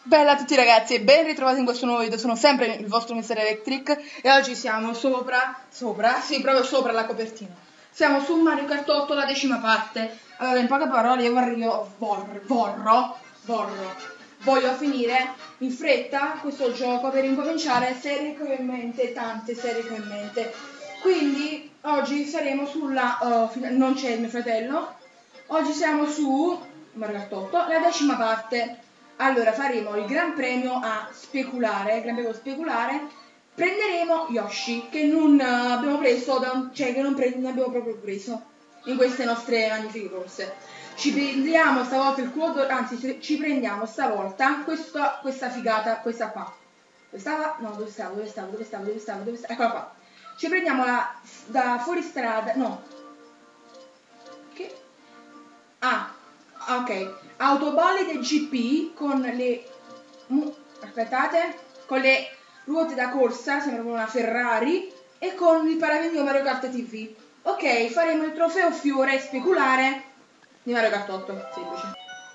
Bella a tutti ragazzi e ben ritrovati in questo nuovo video, sono sempre il vostro Mr. Electric e oggi siamo proprio sopra la copertina. Siamo su Mario Kart 8, la 10ª parte. Allora, in poche parole io voglio finire in fretta questo gioco per incominciare serie che ho in mente, tante serie che ho in mente. Quindi oggi saremo sulla, non c'è il mio fratello, oggi siamo su Mario Kart 8, la 10ª parte. Allora faremo il Gran Premio a speculare, prenderemo Yoshi che non abbiamo preso, che non abbiamo proprio preso in queste nostre magnifiche corse. Ci prendiamo stavolta il quoto, anzi ci prendiamo stavolta questa figata, questa qua. Dove stavo? Eccola qua. Ci prendiamo da fuoristrada, no. Che? Ok, autobolide GP con le con le ruote da corsa, sembra una Ferrari, e con il parapendio Mario Kart TV. Ok, faremo il trofeo fiore speculare di Mario Kart 8, semplice.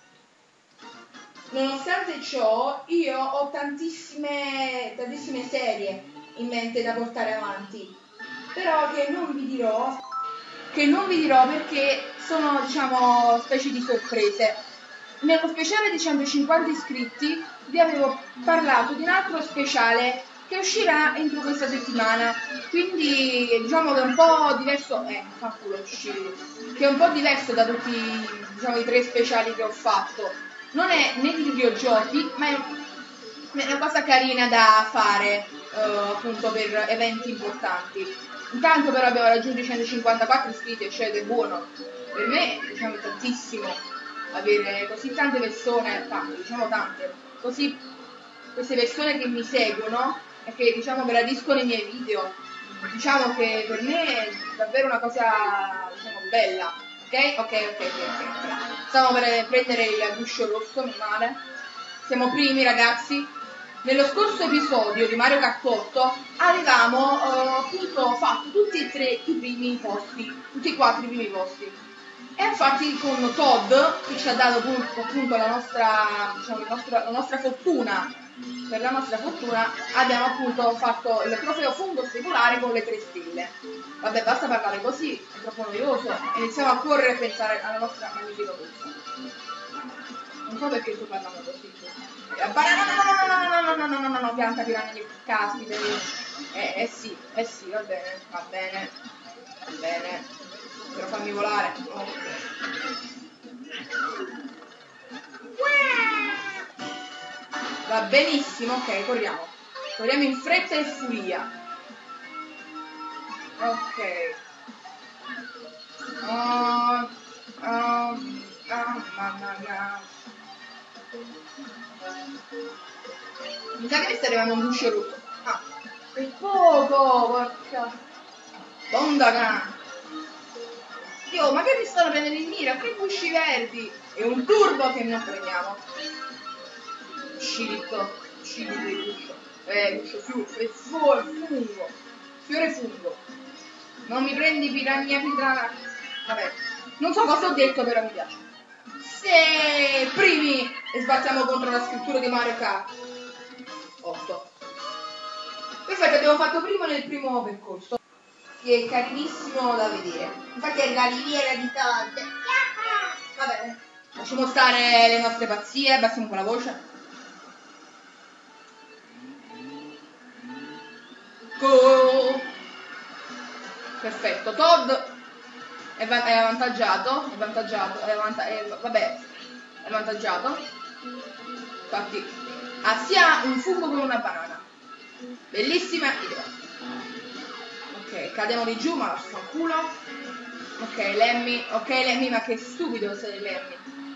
Nonostante ciò, io ho tantissime serie in mente da portare avanti, però che non vi dirò perché sono, diciamo, specie di sorprese. Nello speciale di 150 iscritti vi avevo parlato di un altro speciale che uscirà entro questa settimana, quindi diciamo che è un po' diverso, che è un po' diverso da tutti, diciamo, i 3 speciali che ho fatto. Non è né di videogiochi, ma è una cosa carina da fare appunto per eventi importanti. Intanto però abbiamo raggiunto i 154 iscritti, cioè che è buono. Per me, diciamo, è tantissimo avere così tante persone, tante, così queste persone che mi seguono e che, diciamo, gradiscono i miei video. Diciamo che per me è davvero una cosa, diciamo, bella. Ok. Stiamo per prendere il guscio rosso, mi male. Siamo primi, ragazzi. Nello scorso episodio di Mario Kart 8 avevamo appunto fatto tutti e 3 i primi posti, tutti e 4 i primi posti. E infatti con Todd, che ci ha dato appunto la nostra, diciamo, la nostra fortuna, per la nostra fortuna abbiamo appunto fatto il trofeo fungo speculare con le 3 stelle. Vabbè, basta parlare così, è troppo noioso, iniziamo a correre e pensare alla nostra magnifica corsa. Non so perché sto parlando così. No, pianta piranha che caspita. Sì, va bene. Però fammi volare. Va benissimo, ok, corriamo. Corriamo in fretta e furia. Ok. Mamma mia. Mi sa che mi sta arrivando un guscio rotto. Per poco, porca. Bondaga. Dio, ma che mi stanno prendendo in mira? Che gusci verdi. E un turbo che non prendiamo. Uscito il guscio. Fungo. Fiore fungo. Non mi prendi piranha. Vabbè. Non so cosa ho detto, però mi piace. Se primi e sbattiamo contro la scrittura di Mario Kart 8. Perfetto, abbiamo fatto primo nel primo percorso, che è carinissimo da vedere. Infatti è la riviera di Todd. Va bene, lasciamo stare le nostre pazzie, abbassiamo un po' la voce. Go! Perfetto, Todd è avvantaggiato. Infatti ha sia un fungo che una banana. Bellissima idea. Ok, cadiamo di giù, ma fa culo. Ok, Lemmy, ma che stupido sei Lemmy.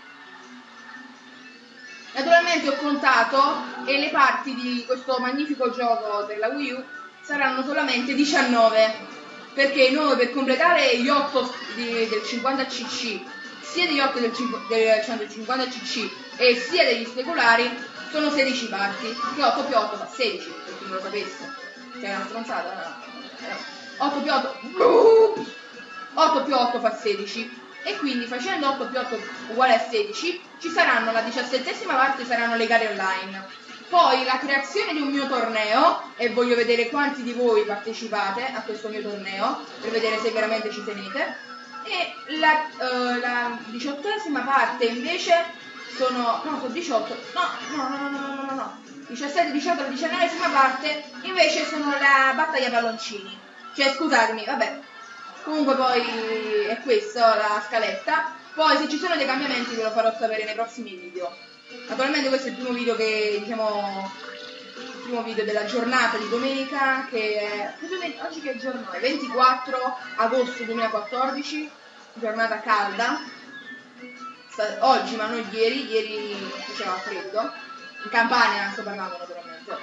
Naturalmente ho contato e le parti di questo magnifico gioco della Wii U saranno solamente 19. Perché noi, per completare gli 8 del 50cc, sia degli 8 del 150cc e sia degli speculari, sono 16 parti, che 8 più 8 fa 16, per chi non lo sapesse. Cioè è una stronzata, no? 8 più 8 fa 16. E quindi facendo 8 più 8 uguale a 16, ci saranno la 17ª parte, saranno le gare online. Poi la creazione di un mio torneo, e voglio vedere quanti di voi partecipate a questo mio torneo, per vedere se veramente ci tenete. E la 18ª parte invece sono 18, no. 17, 18, la 19ª parte invece sono la battaglia palloncini. Cioè, scusatemi, vabbè. Comunque poi è questa la scaletta. Poi se ci sono dei cambiamenti ve lo farò sapere nei prossimi video. Naturalmente questo è il primo video che, diciamo, il primo video della giornata di domenica, che è... Oggi che giorno è? 24 agosto 2014, giornata calda. Oggi, ma non ieri faceva freddo. In Campania sto parlando naturalmente.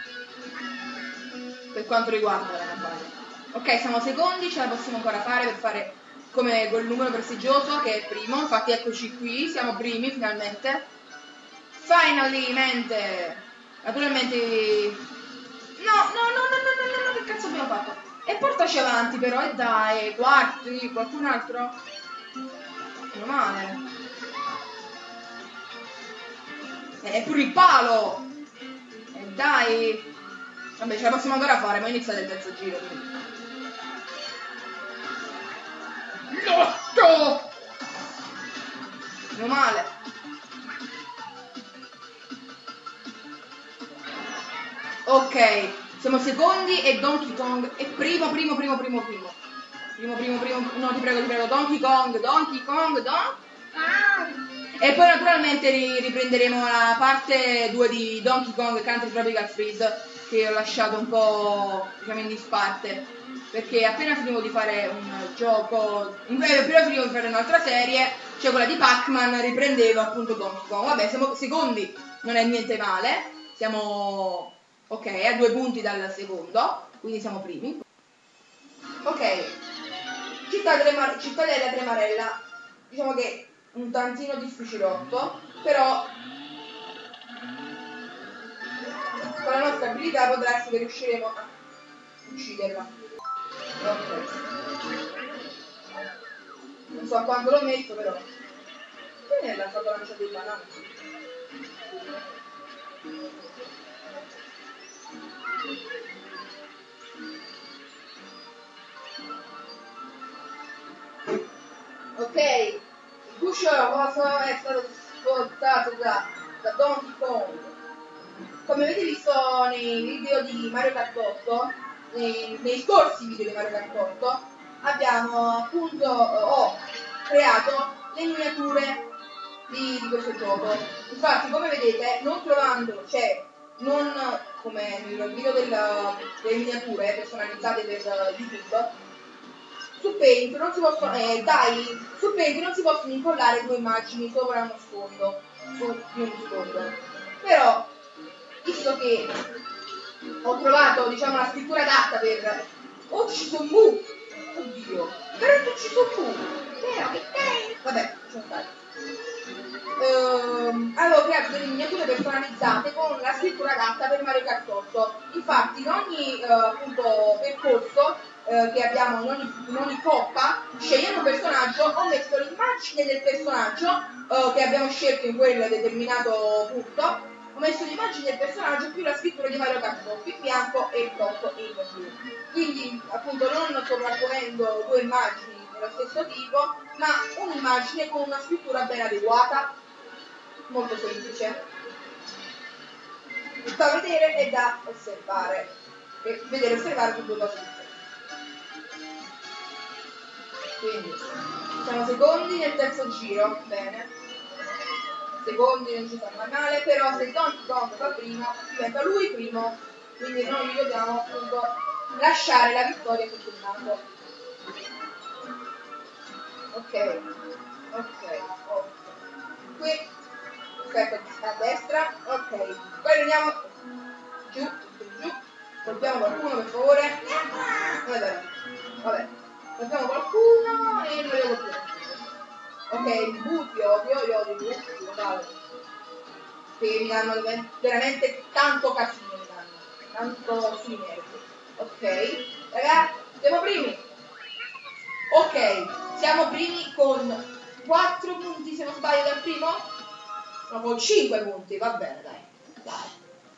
Per quanto riguarda la Campania. Ok, siamo secondi, ce la possiamo ancora fare per fare come quel numero prestigioso che è primo. Infatti eccoci qui, siamo primi finalmente. Finally, mente! Naturalmente... No, che cazzo abbiamo fatto? E portaci avanti però, e dai, quarti, qualcun altro? Meno male. È pure il palo! E dai! Vabbè, ce la possiamo ancora fare, ma iniziate il terzo giro, quindi. No! Meno male. Ok, siamo secondi e Donkey Kong è primo. No, ti prego, Donkey Kong. E poi naturalmente riprenderemo la parte 2 di Donkey Kong Country Tropical Freeze, che ho lasciato un po', diciamo, in disparte, perché appena finivo di fare un gioco, appena finivo di fare un'altra serie, cioè quella di Pac-Man, riprendevo appunto Donkey Kong. Vabbè, siamo secondi, non è niente male, siamo ok, a 2 punti dal secondo, quindi siamo primi. Ok, città della Tremarella, diciamo che un tantino difficilotto, però con la nostra abilità potrà essere che riusciremo a ucciderla. Ok. Non so a quanto l'ho messo, però. Che è la lancia dei banani? Ok, il guscio rosa è stato svoltato da Donkey Kong. Come avete visto nei video di Mario Kart 8, nei scorsi video di Mario Kart 8, abbiamo appunto, ho creato le miniature di questo gioco. Infatti, come vedete, non trovando, cioè, non come nel video delle miniature personalizzate per YouTube, su Paint non si possono, su Paint non si possono incollare 2 immagini sopra uno sfondo, di uno sfondo. Però, visto che ho trovato, diciamo, la scrittura adatta per... Oh, ci sono mu! Oddio! Però non ci sono mu! Vabbè, lasciamo stare. Avevo creato delle miniature personalizzate con la scrittura adatta per Mario Kart 8. Infatti in ogni appunto percorso che abbiamo, in ogni coppa, scegliendo un personaggio, ho messo l'immagine del personaggio che abbiamo scelto in quel determinato punto. Ho messo l'immagine del personaggio più la scrittura di Mario Kart 8 in bianco e il top in blu. Quindi appunto non sovrapponendo 2 immagini dello stesso tipo, ma un'immagine con una scrittura ben adeguata, molto semplice, da vedere e da osservare. E vedere e osservare sono 2 cose differenti. Quindi siamo secondi nel terzo giro, bene. Secondi non ci sta mai male, però se Donkey Kong fa primo, diventa lui primo, quindi noi dobbiamo appunto lasciare la vittoria sul naso. Ok. Qui, aspetta, a destra, ok. Poi andiamo giù, colpiamo qualcuno per favore. Vabbè. Colpiamo qualcuno e noi lo colpiamo. Ok, i buchi, io odio i buchi, totale. Che mi danno veramente tanto casino, mi danno. Tanto sui nervi. Ok, ragazzi, siamo primi. Ok, Siamo primi con 4 punti, se non sbaglio, dal primo? No, con 5 punti, va bene, dai.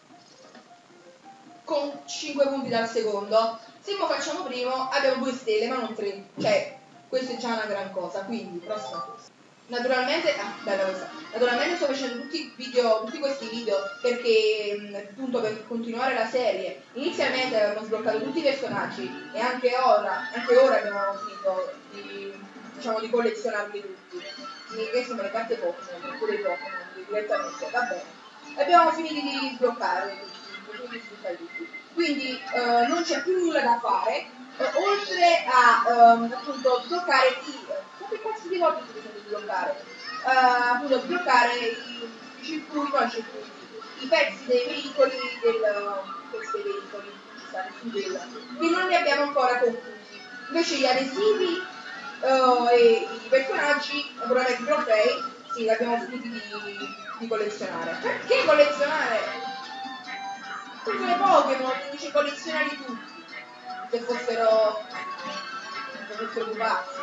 Con 5 punti dal secondo. Se mo facciamo primo, abbiamo 2 stelle, ma non 3. Cioè, questa è già una gran cosa, quindi, prossima cosa. Naturalmente, bella questa. Naturalmente sto facendo tutti questi video perché appunto per continuare la serie. Inizialmente avevamo sbloccato tutti i personaggi e anche ora abbiamo finito di collezionarli tutti. Che sono le carte Pokémon, oppure i Pokémon direttamente, va bene. Abbiamo finito di sbloccare tutti. Quindi non c'è più nulla da fare, oltre a appunto sbloccare che cazzo di volte si bisogna sbloccare? Appunto sbloccare i circuiti, no, i pezzi dei veicoli questi veicoli che non li abbiamo ancora conclusi. Invece gli adesivi e i personaggi, naturalmente i trofei, sì, li abbiamo finiti di collezionare. Perché collezionare? Sono i Pokémon, invece collezionarli tutti. Se fossero pupazzi.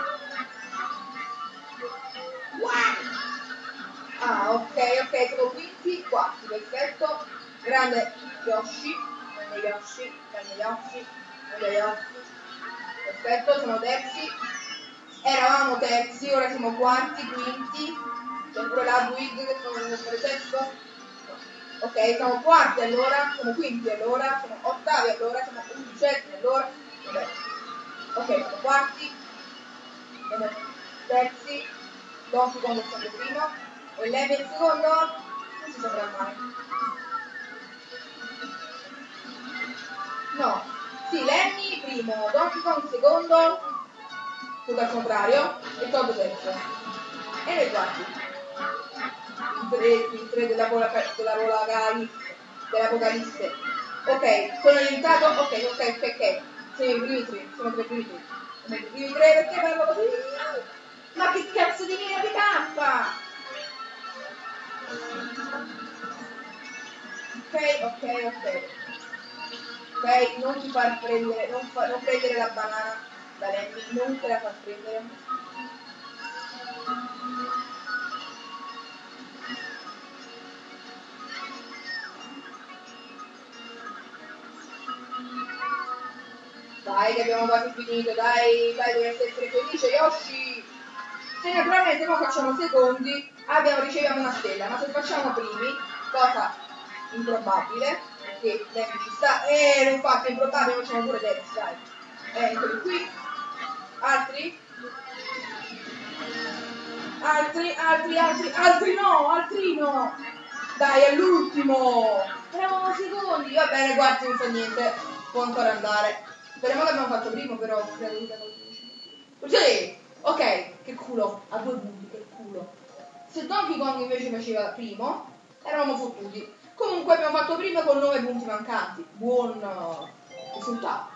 Ah, ok, siamo quinti, quarti, perfetto. Grande Yoshi. Perfetto, siamo terzi. Eravamo terzi, ora siamo quarti, quinti. C'è pure la Wig che sono nel sesto. Ok, siamo quarti allora, siamo quinti allora, siamo ottavi allora, siamo undicesimi allora. Vabbè. Ok, siamo quarti, siamo terzi, Donkey Kong è sempre primo, e lei è il secondo? Non si saprà mai. No, sì, Lenny primo, Donkey Kong secondo, tutto al contrario, e Todd terzo. E noi quarti. Il 3 dell'Apocalisse. Ok, sono diventato. Ok. Siamo i primi tre. Siamo tra i primi tre. Siamo i primi tre perché parlo così? Ma che cazzo di linea di tappa? Ok. Ok, non ti far prendere, non prendere la banana da Lenny, non te la far prendere. Dai che abbiamo quasi finito, dai, dovreste essere felice, Yoshi! Se naturalmente non facciamo secondi, riceviamo una stella, ma se facciamo primi, cosa improbabile, perché Lenny ci sta, non fatto improbabile, facciamo pure terzi, dai. Eccoli qui. Altri no! Dai, all'ultimo! Eravamo secondi, va bene, guardi, non fa niente, può ancora andare. Speriamo che abbiamo fatto primo, però sì! Ok, che culo, a 2 punti, che culo. Se Donkey Kong invece faceva primo, eravamo fottuti. Comunque abbiamo fatto primo con 9 punti mancanti. Buon risultato.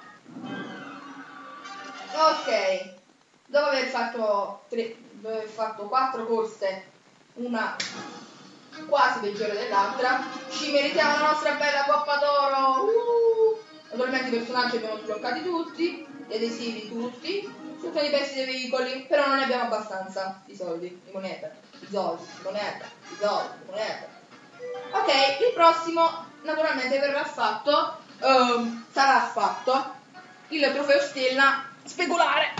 Ok, dopo aver fatto 4 corse, una quasi peggiore dell'altra, ci meritiamo la nostra bella Coppa d'Oro. Naturalmente i personaggi abbiamo sbloccati tutti, gli adesivi tutti, tutti i pezzi dei veicoli, però non ne abbiamo abbastanza di soldi, di moneta, di moneta. Ok, il prossimo naturalmente sarà fatto il trofeo stella speculare.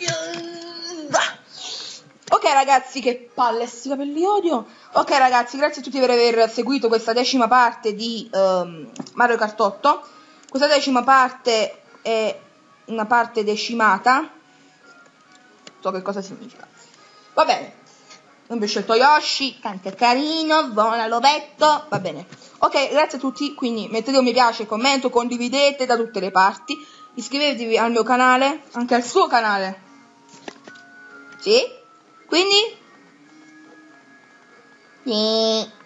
Ok ragazzi, che palle, sti capelli odio. Ok ragazzi, grazie a tutti per aver seguito questa 10ª parte di Mario Kart 8. Questa 10ª parte è una parte decimata. Non so che cosa significa. Va bene. Abbiamo scelto Yoshi, tanto è carino, vola l'ovetto, va bene. Ok, grazie a tutti, quindi mettete un mi piace, commento, condividete da tutte le parti. Iscrivetevi al mio canale, anche al suo canale. Sì? Quindi? Sì.